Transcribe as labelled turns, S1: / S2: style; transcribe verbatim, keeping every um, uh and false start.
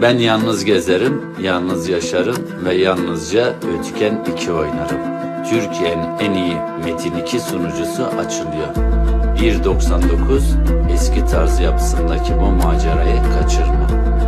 S1: Ben yalnız gezerim, yalnız yaşarım ve yalnızca Ötken iki oynarım. Türkiye'nin en iyi Metin iki sunucusu açılıyor. bir doksan dokuz eski tarz yapısındaki bu macerayı kaçırma.